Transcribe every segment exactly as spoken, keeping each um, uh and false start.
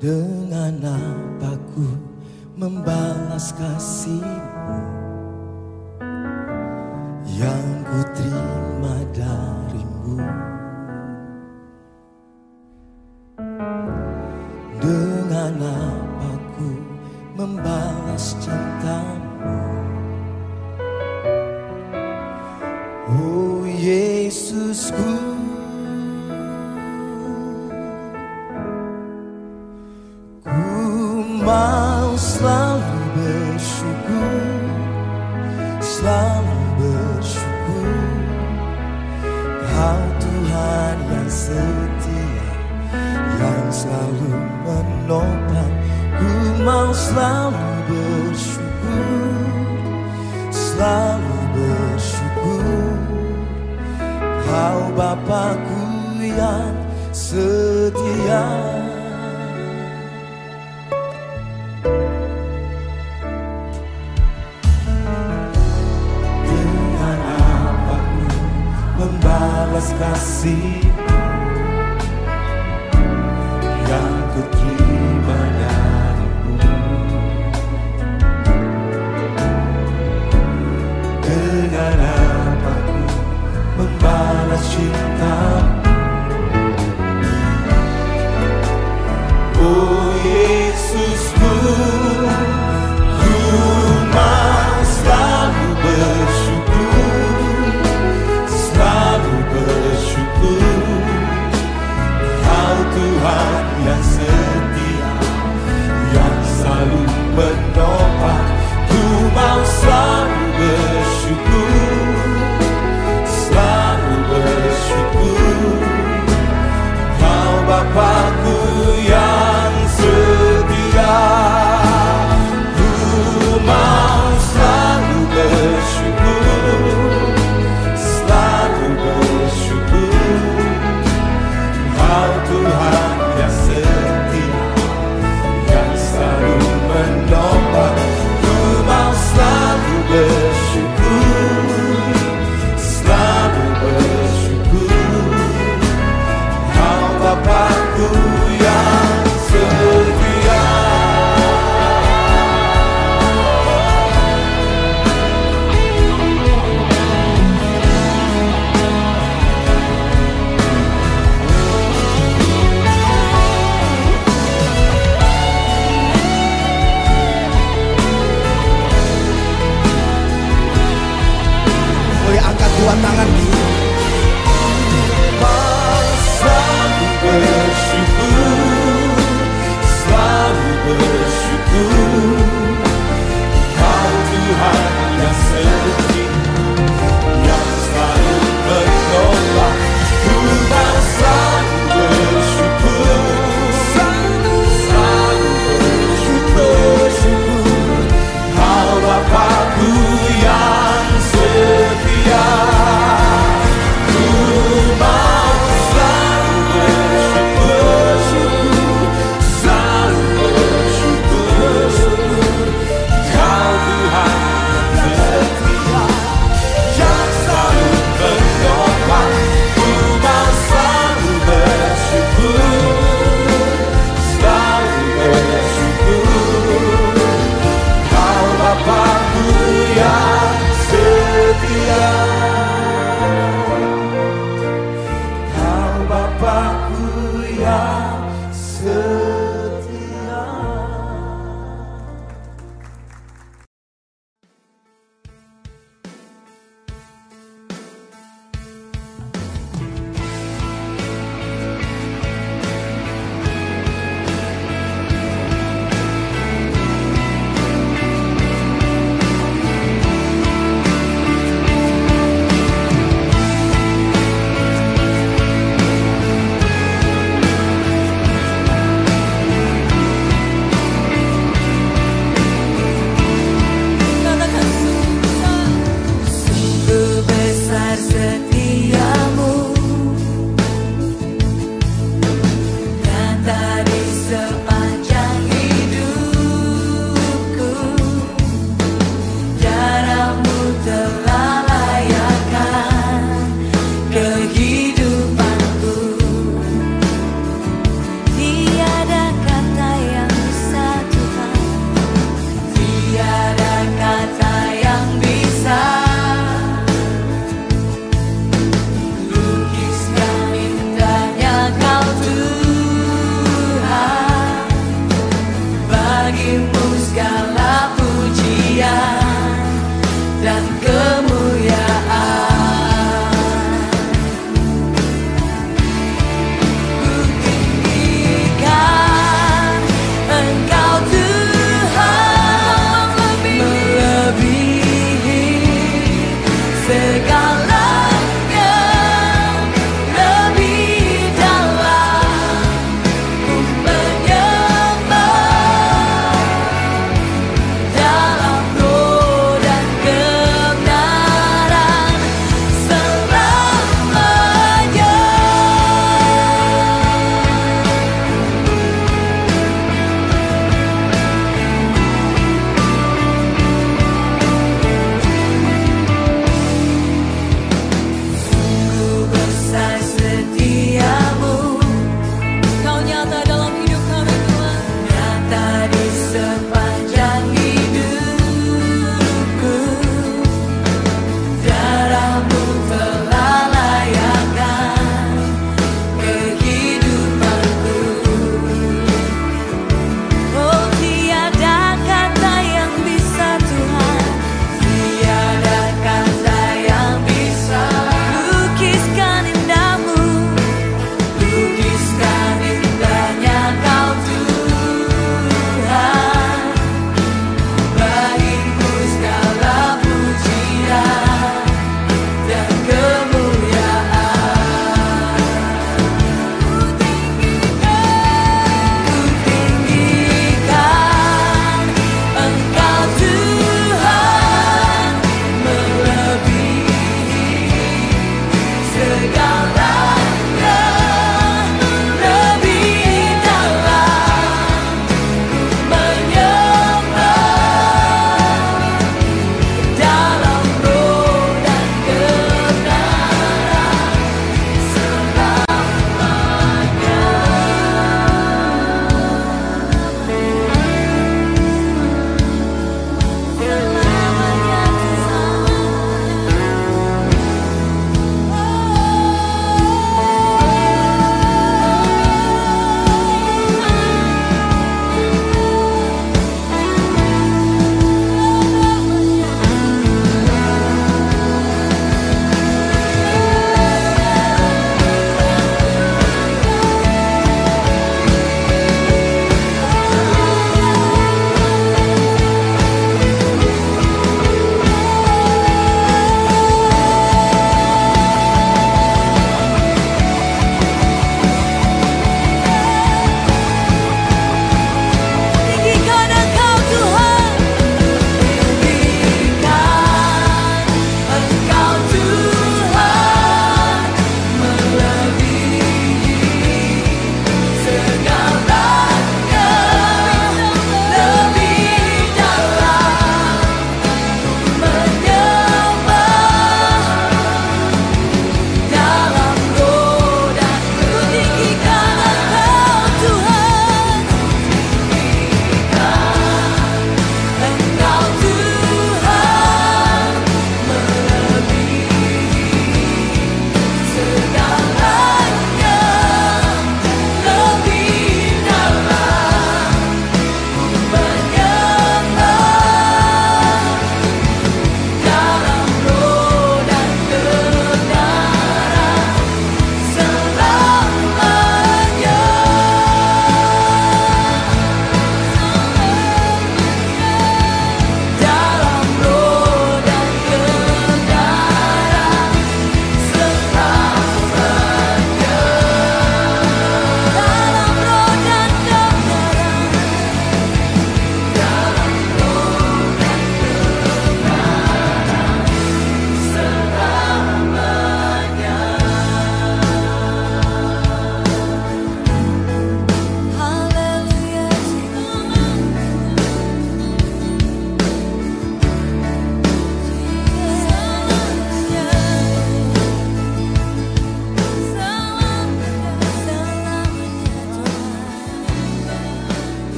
Dengan apa ku membalas kasih-Mu yang ku terima dari-Mu? Dengan apa ku membalas cinta-Mu? Oh Yesusku, mau selalu bersyukur, selalu bersyukur. Kau Tuhan yang setia, yang selalu menopang. Ku mau selalu bersyukur, selalu bersyukur. Kau Bapakku yang setia. Membalas kasih yang ku terima dari-Mu. Dengan apa ku membalas cinta-Mu? Oh Yesusku, ku mau selalu bersyukur, selalu bersyukur.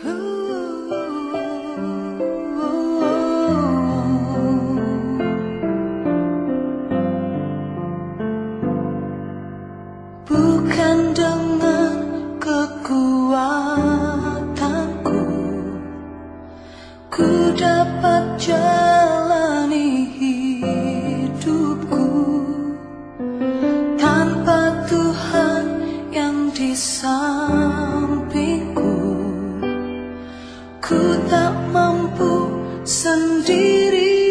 Bukan dengan kekuatanku ku dapat jalani hidupku, tanpa Tuhan yang di sampingku ku tak mampu sendiri.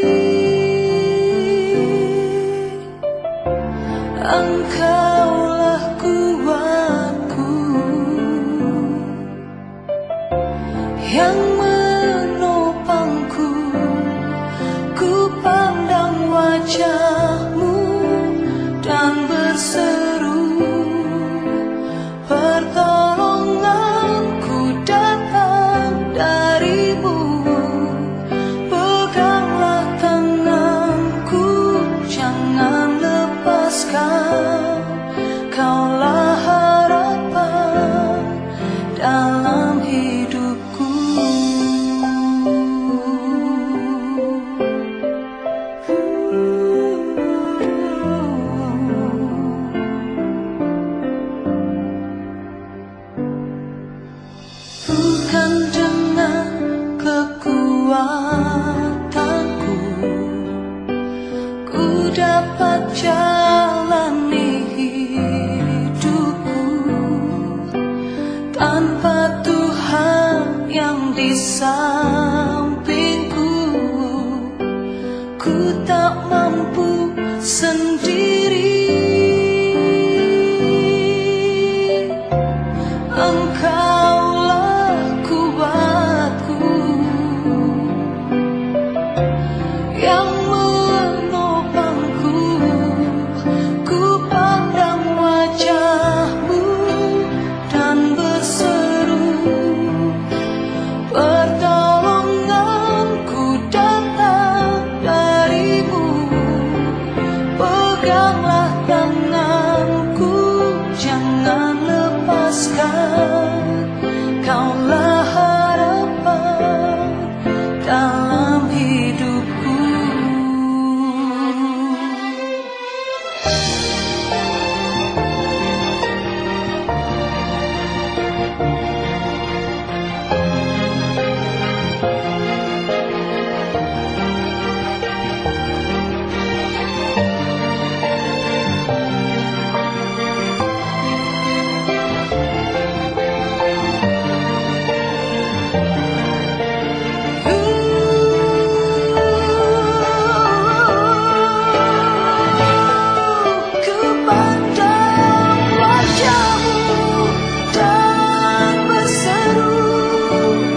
Engkaulah kuatku yang menopangku, ku pandang wajah-Mu dan berseru, pertolonganku datang dari-Mu. Peganglah tanganku, jangan lepaskan, Kaulah harapan dalam hidupku. Bukan dengan kekuatanku ku dapat jalani hidupku, tanpa Tuhan yang di sampingku ku tak mampu sendiri. Engkaulah kuatku yang menopangku, ku pandang wajah-Mu dan berseru, pertolonganku datang dari-Mu. Peganglah tanganku, jangan lepaskan, Kaulah harapan dalam hidupku. Ku pandang wajah-Mu dan berseru,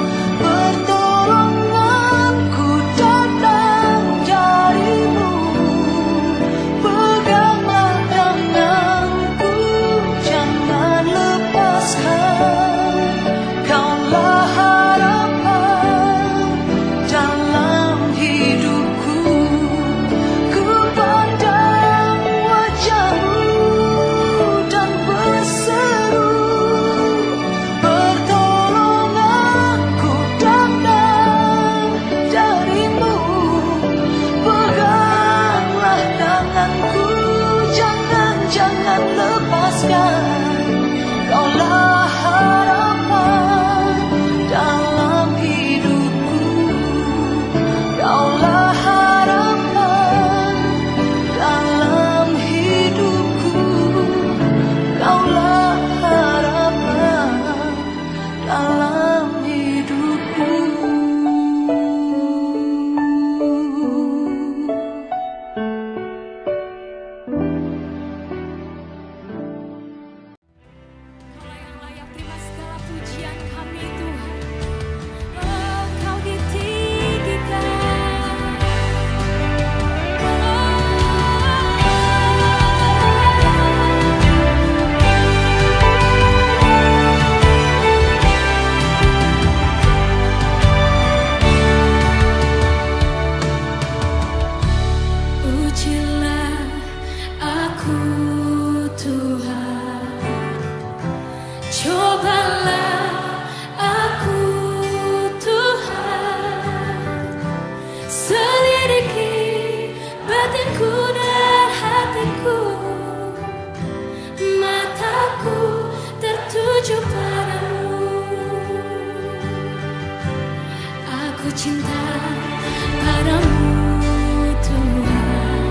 cinta padamu Tuhan.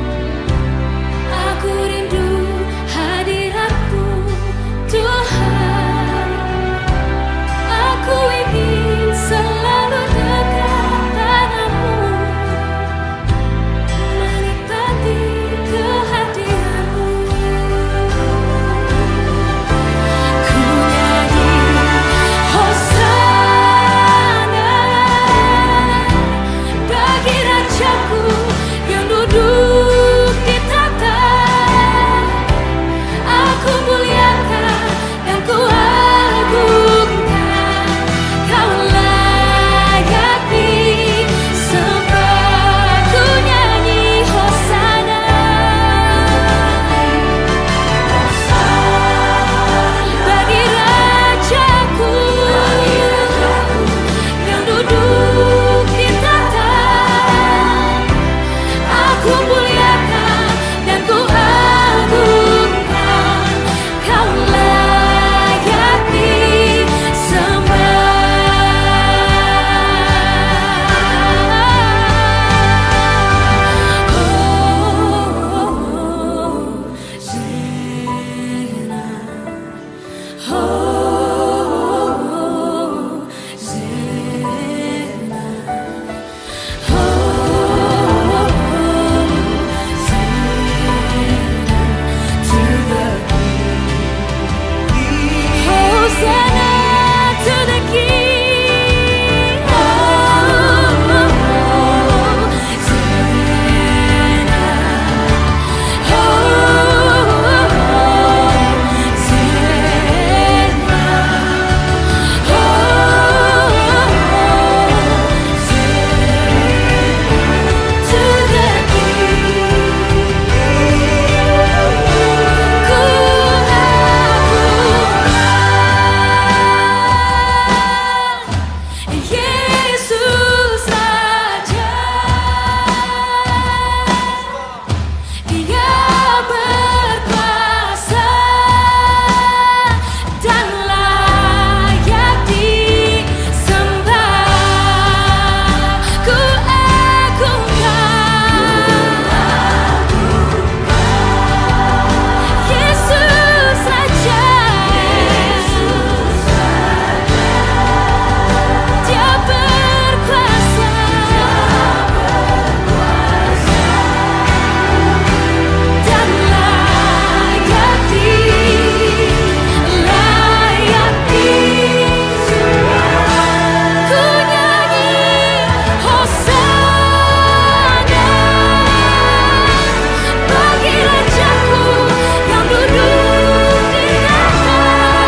Aku rindu hadiratmu Tuhan. Aku ingin selalu dekat padamu, menikmati kehadiranmu. Ku nyanyi Hosana bagi Rajaku yang duduk di tahta. Aku muliakan dan ku agungkan, Kau layak disembah. Ku nyanyi Hosana bagi Rajaku yang duduk di tahta. Aku muliakan dan ku agungkan, Kau layak disembah. Hosanna to the King. Yesus Raja, Dia berkuasa dan layak disembah. Ku agungkan Yesus Raja, Dia berkuasa dan layak di layak disembah. Ku nyanyi Hosana bagi Rajaku yang duduk di tahta.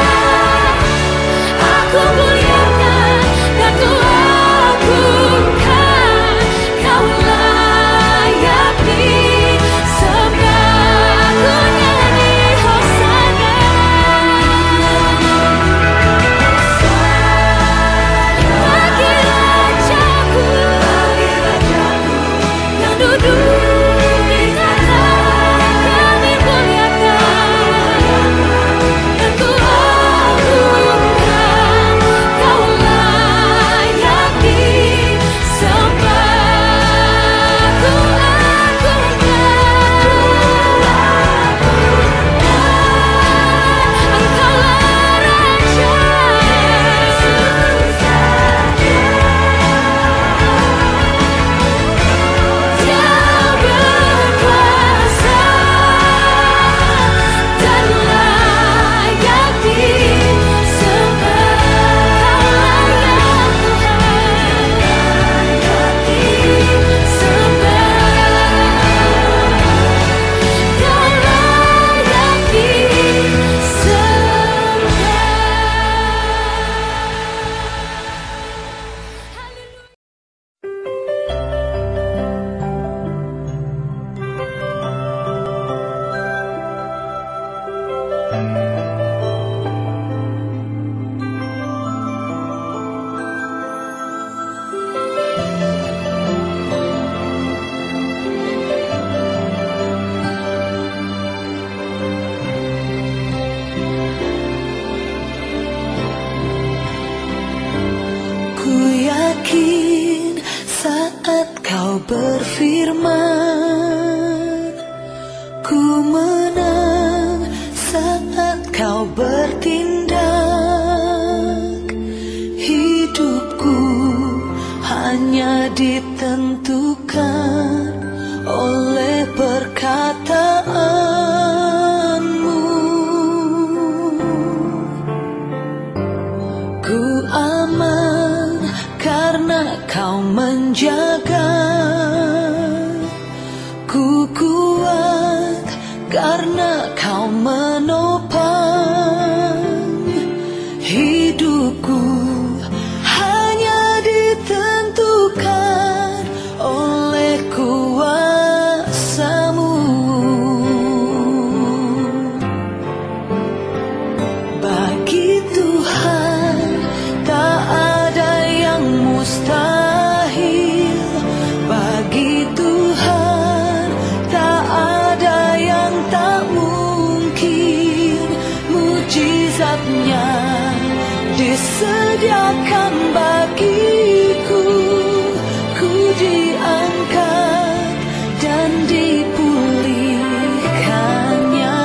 Aku muliakan dan ku agungkan, Kau layak disembah. Ku nyanyi Hosana bagi Rajaku yang duduk di tahta. Kami muliakan dan ku agungkan, Kau layak disembah. Ku agungkan Engkaulah Raja, Dia berkuasa dan layak disembah. Kau layak disembah. Ku yakin berfirman, ku menang saat kau bertindak. Hidupku hanya ditentukan oleh perkataanmu. Ku aman karena kau menjaga. Ku kuat karena kau menopang. Hidupku hanya ditentukan oleh kuasa-Mu. Bagi Tuhan tak ada yang mustahil. Bagi Tuhan tak ada yang tak mungkin. Mujizatnya disediakan bagiku. Ku diangkat dan dipulihkannya.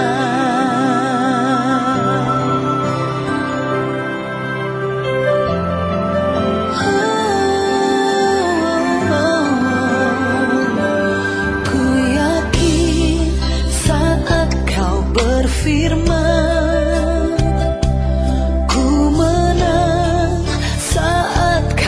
Ku yakin saat kau berfirman, ku menang saat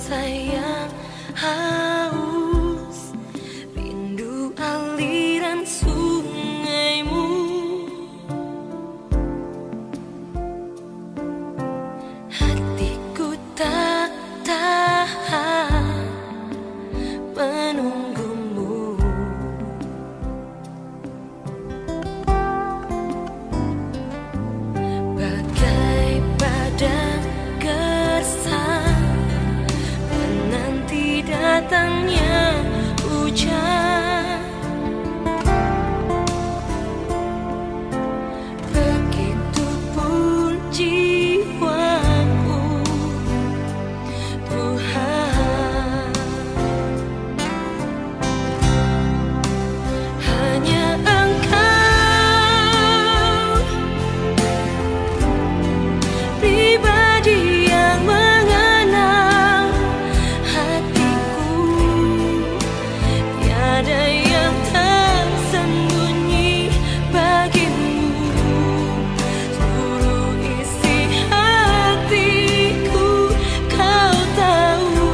rasa yang haus, rindu aliran sungaimu. Hatiku tak tahan menunggumu. Bagai padang gersang menanti datangnya hujan. Begitupun jiwaku, Tuhan. Hanya Engkau, pribadi yang mengenal hatiku. Tiada yang tersembunyi bagimu. Seluruh isi hatiku Kau tahu.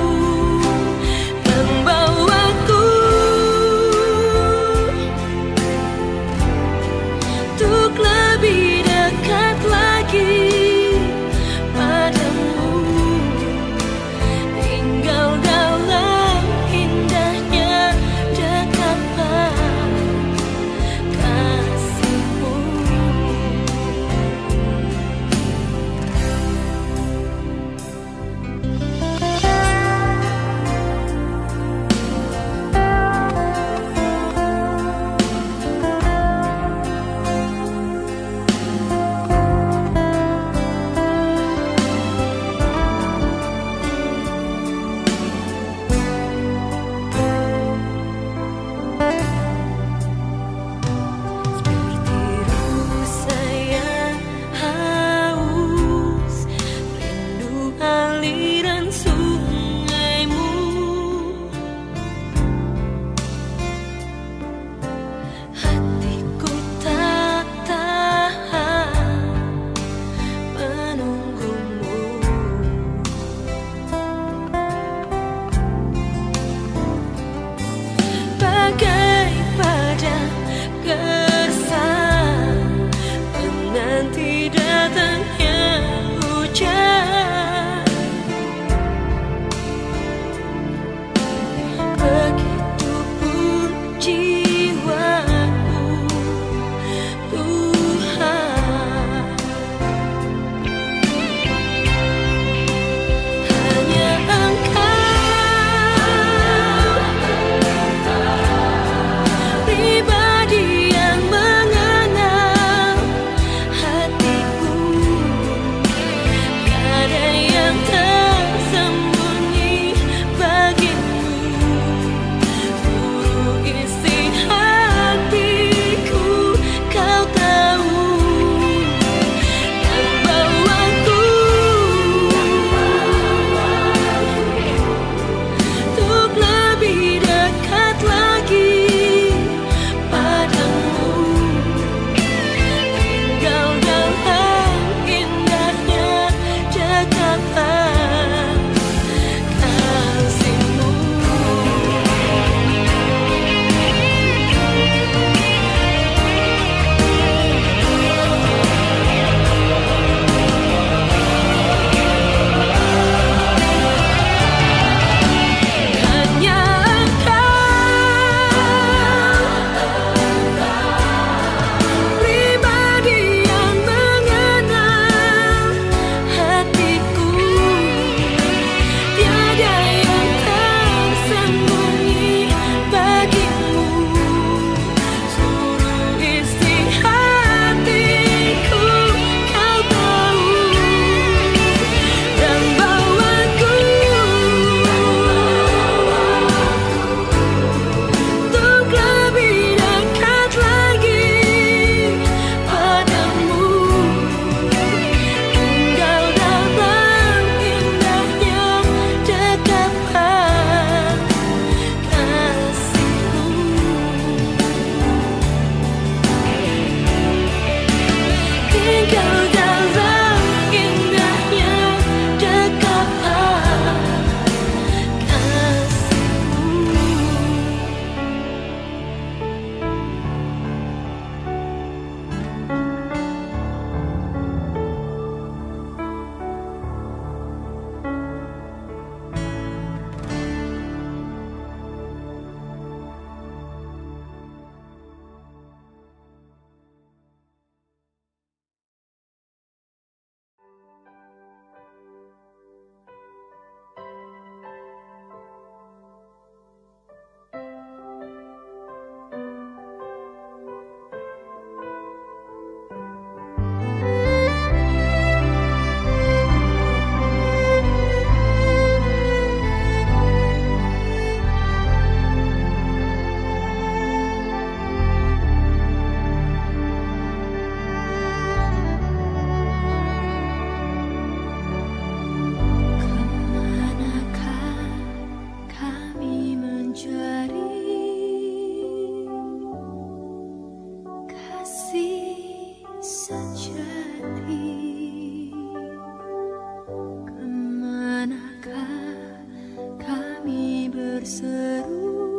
berseru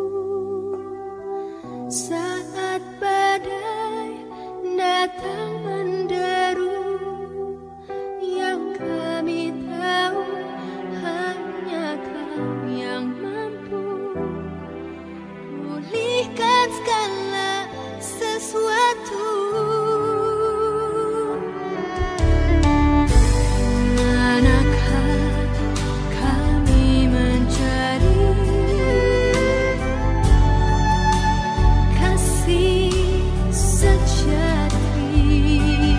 saat badai datang menderu. Yang kami tahu hanya Kau yang mampu pulihkan segala sesuatu. Manakah kami mencari kasih sejati?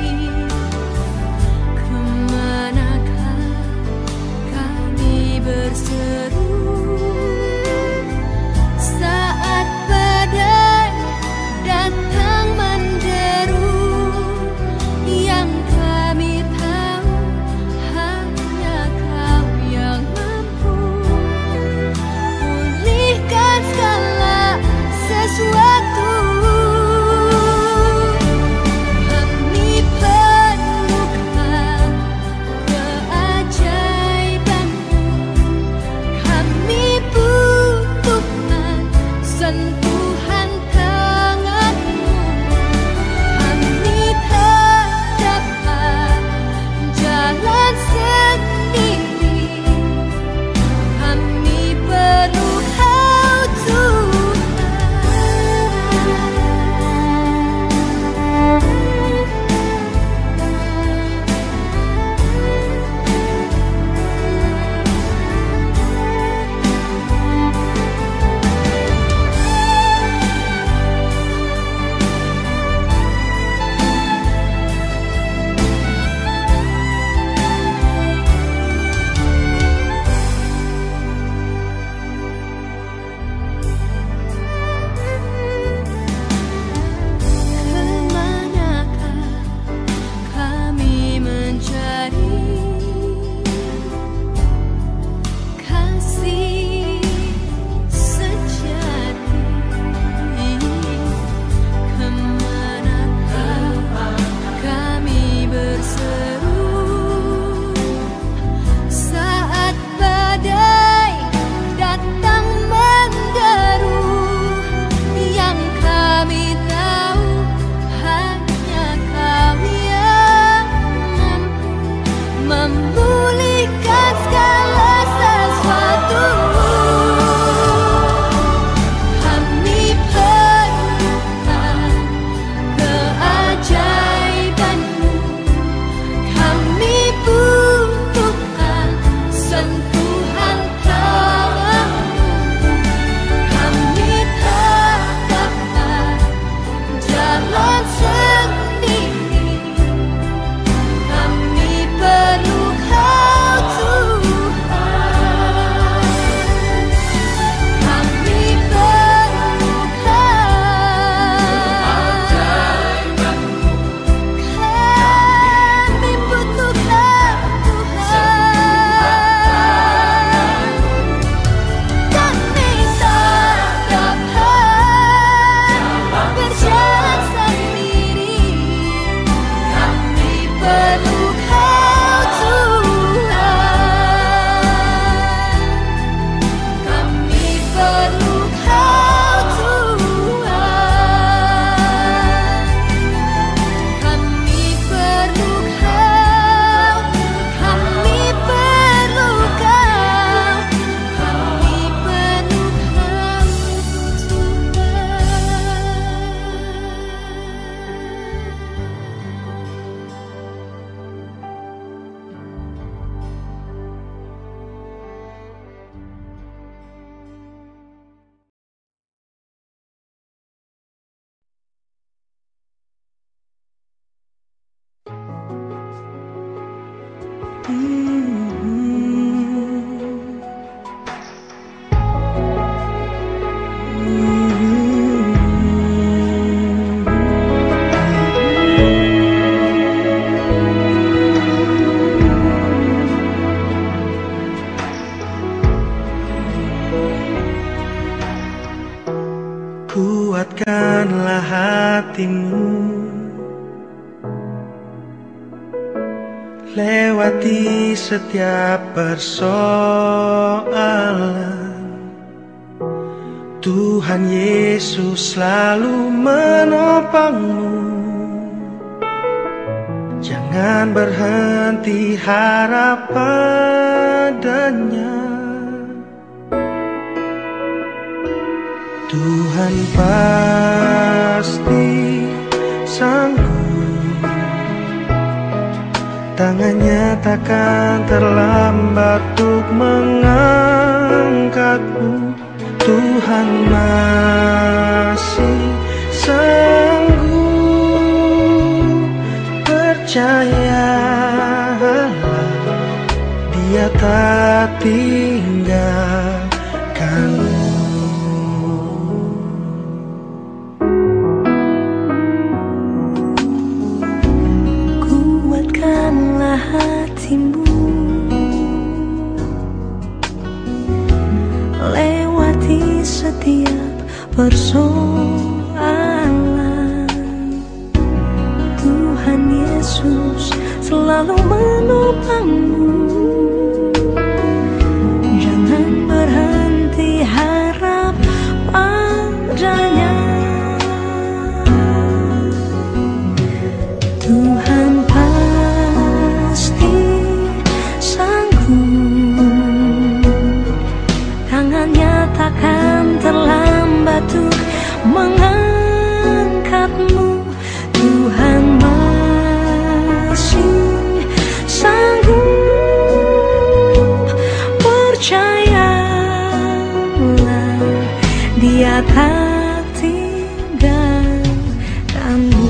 Kemanakah kami berseru saat badai datang menderu? Yang kami tahu hanya Kau yang mampu pulihkan segala sesuatu. Kami perlukan keajaiban-Mu, kami butuhkan sentuhan tangan-Mu. Kami tak dapat jalan sendiri, kami perlu Kau Tuhan. Kemanakah kami mencari kasih sejati? Kemanakah kami berseru saat badai datang menderu? Yang kami tahu hanya Kau yang mampu memulihkan segala sesuatu. Kami perlukan keajaiban-Mu, kami butuhkan sentuhan tangan-Mu. Kami tak dapat jalan sendiri, kami perlu Kau Tuhan. Kami perlukan, kami butuhkan Tuhan. Kami tak dapat berjalan sendiri, kami perlu Kau Tuhan. Kami perlu Kau Tuhan. Kami perlu Kau, kami perlu Kau, kami perlu Kau Kuatkanlah hatimu, lewati setiap persoalan. Tuhan Yesus selalu menopangmu. Jangan berhenti harap padanya. Tuhan pasti sanggup, tangannya takkan terlambat untuk mengangkatmu. Tuhan masih sanggup, percayalah, Dia tak tinggalkanmu. Kuatkanlah hatimu, lewati setiap persoalan. Tuhan Yesus selalu menopangmu. Jangan berhenti harap padanya. Tuhan pasti sanggup, tangannya takkan terlambat untuk mengangkatmu. Tuhan masih sanggup, percayalah, Dia tak tinggalkanmu.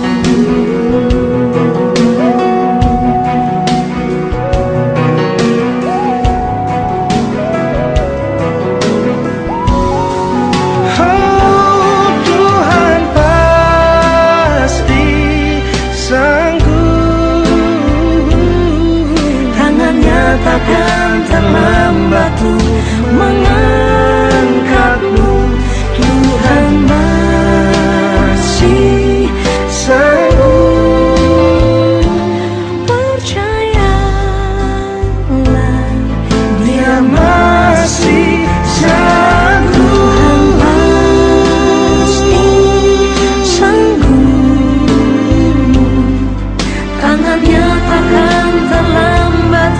Takkan terlambat untuk mengangkatmu. Tuhan masih sanggup, percayalah, Dia masih sanggup. Tuhan pasti sanggup, tangannya takkan terlambat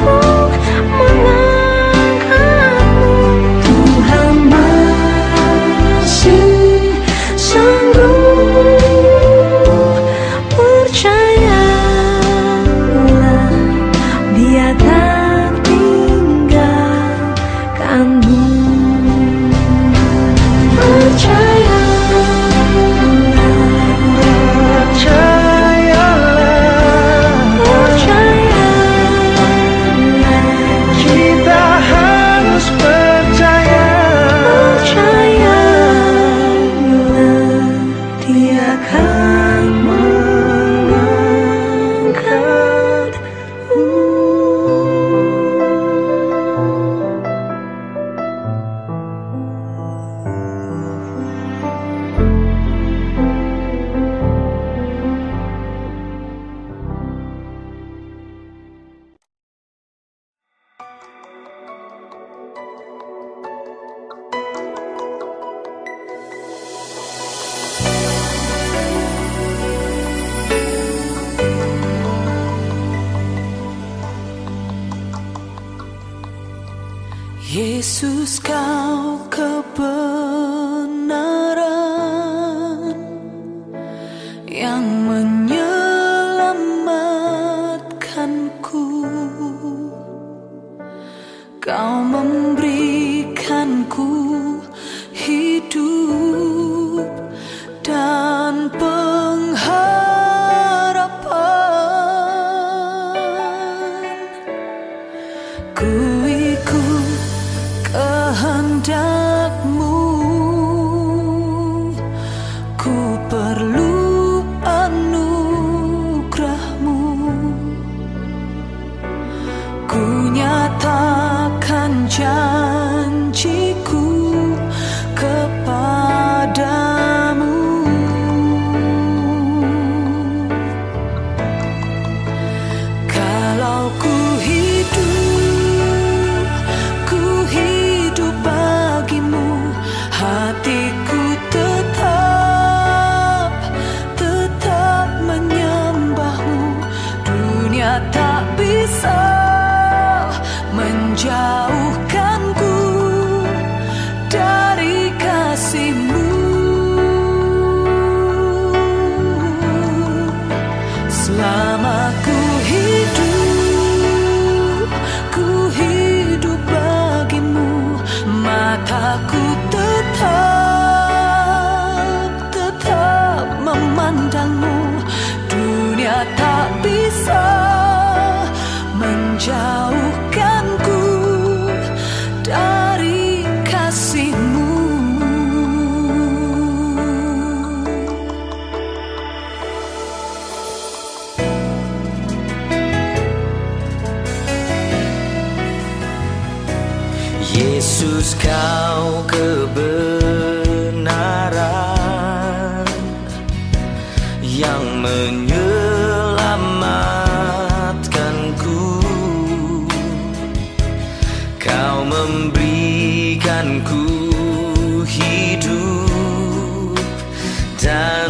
Yesus, Kau kebenaran yang menyelamatkanku. Kau memberikanku hidup dan pengharapan. Ku ikut kehendak-Mu, ku perlu anugerah-Mu. Ku nyatakan janjiku kepadamu. Kalau ku hidup, ku hidup bagimu. Yesus, kau kebenaran yang menyelamatkanku. Kau memberikanku hidup dan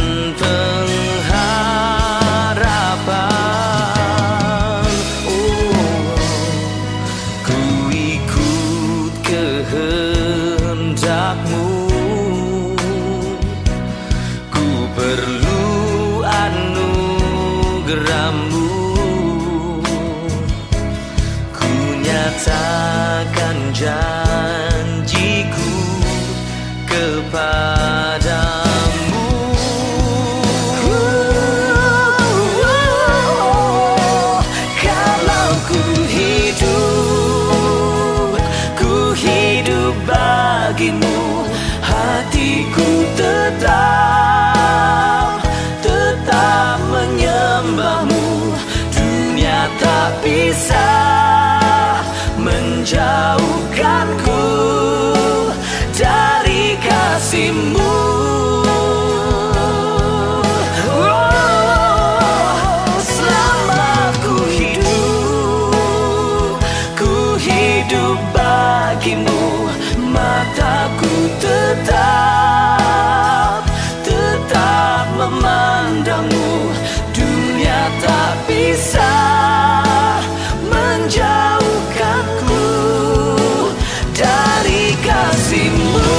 pengharapan. Oh, ku ikut kehendak-Mu. Ku perlu anugerah-Mu. Ku nyatakan janjiku kepadamu. Kalau ku hidup, ku hidup bagi-Mu. Hatiku tetap, tetap menyembah-Mu. Dunia tak bisa menjauhkanku dari kasih-Mu. Oh, selama ku hidup, ku hidup bagi-Mu. Mataku tetap, tetap memandang-Mu. Dunia tak bisa menjauhkanku dari kasih-Mu.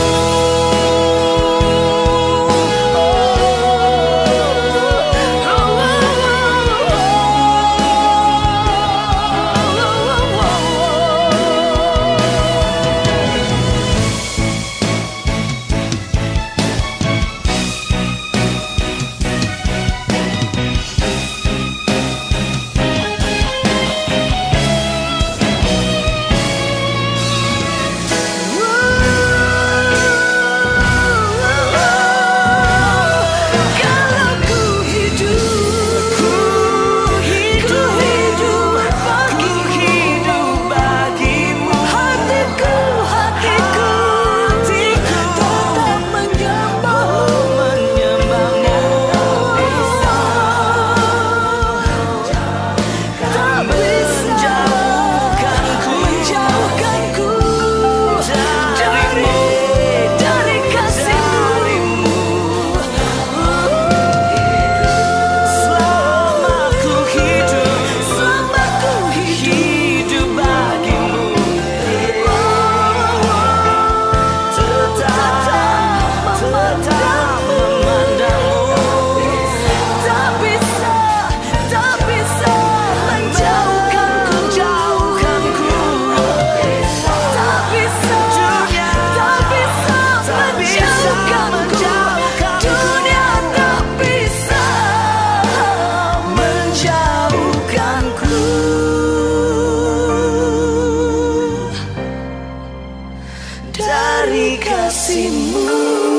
Dari kasih-Mu,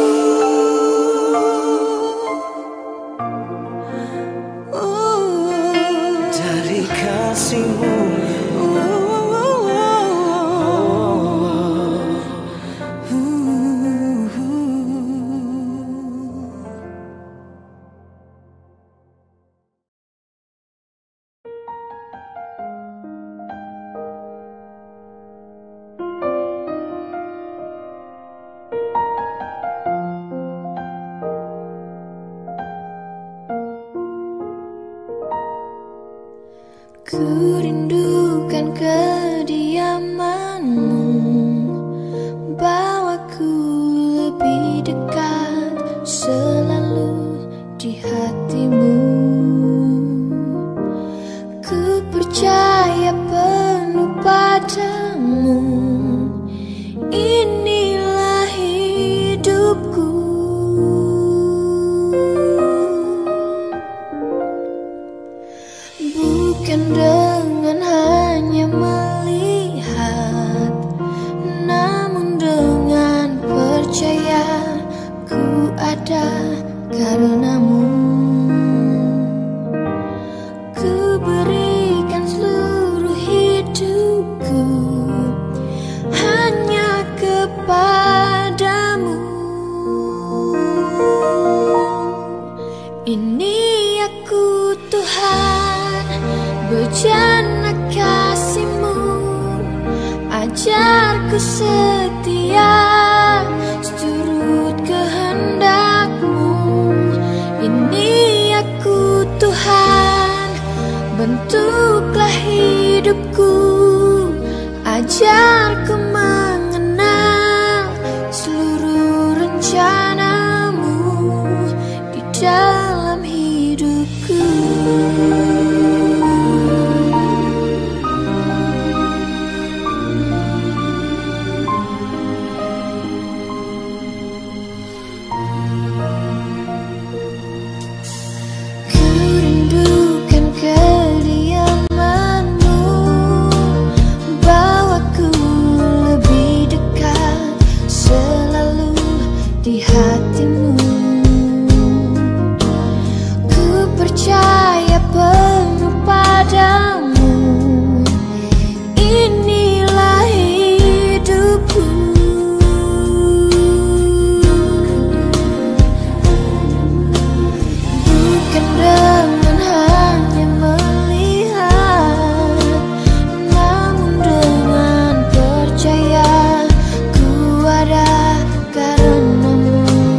oh, dari kasih-Mu, oh, oh, oh, oh, oh, oh. Ku rindukan kediaman-Mu, bawaku lebih dekat, selalu di hati-Mu. Ku percaya penuh padamu, inilah hidupku. Bukan Ini aku Tuhan, bejana kasih-Mu, ajarku setia, seturut kehendak-Mu. Ini aku Tuhan, bentuklah hidupku, ajarku mengenal seluruh rencana-Mu di dalam hidupku. Ku rindukan kediaman-Mu, bawaku lebih dekat selalu di hati-Mu. Ku percaya penuh padamu, inilah hidupku. Bukan dengan hanya melihat, namun dengan percaya ku ada karena-Mu.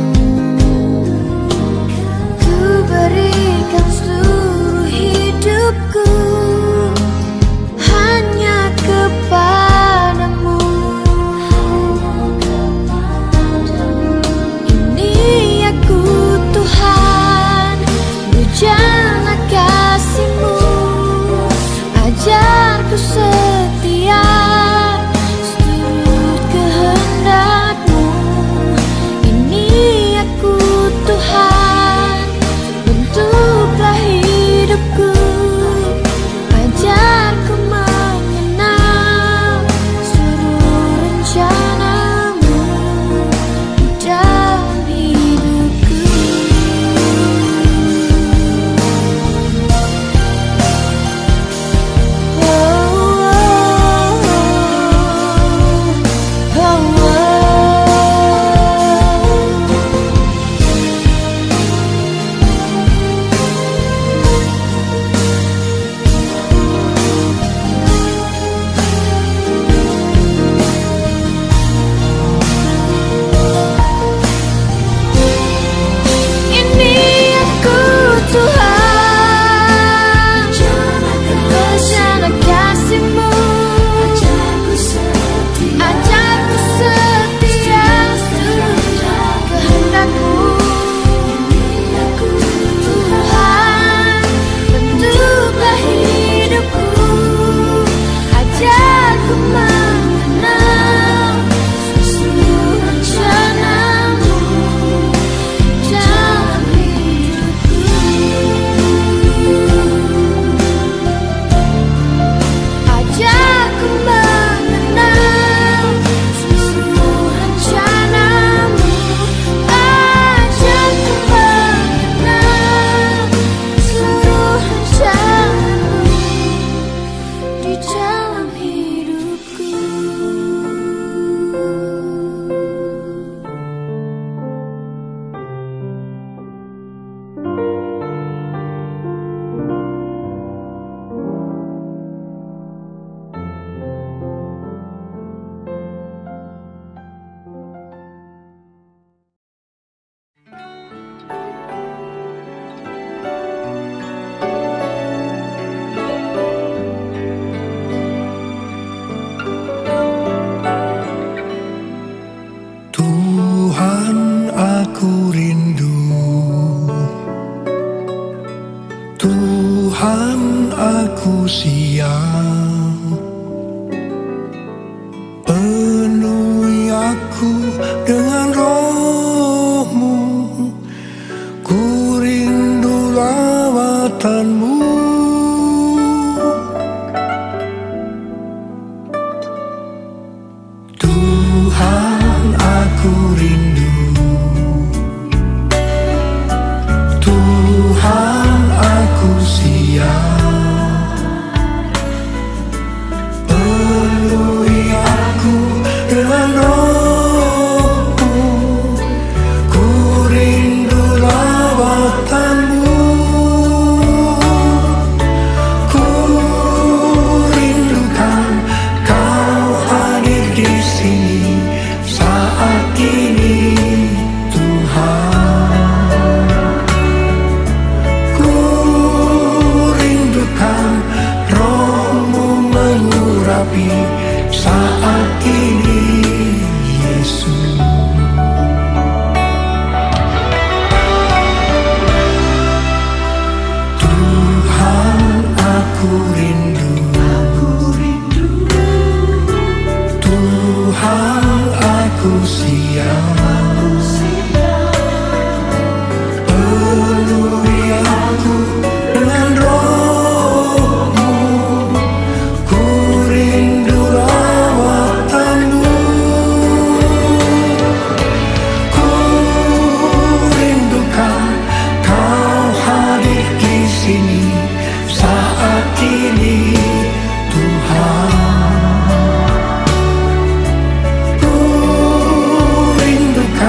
Ku berikan seluruh hidupku hanya kepadamu. Ini aku Tuhan, bejana kasih-Mu, ajarku setia, seturut kehendak-Mu. Ini aku Tuhan, bentuklah hidupku, ajarku mengenal seluruh rencana-Mu di dalam hidupku. Oh, oh, oh, oh. Ini aku Tuhan, bejana kasih-Mu, ajarku setia, seturut kehendak-Mu. Tuhan, bentuklah hidupku, ajarku mengenal seluruh rencana-Mu dalam hidupku. Ajarku mengenal seluruh rencana-Mu, ajarku mengenal seluruh rencana-Mu di dalam hidupku. Tuhan, aku rindu. Tuhan, aku siap. Penuhi aku dengan Roh-Mu. Ku rindu lawatan-Mu. Tuhan, aku rindu. Tuhan, aku siap. Penuhi aku dengan Roh-Mu. Ku rindu lawatan-Mu. Ku rindukan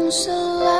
selalu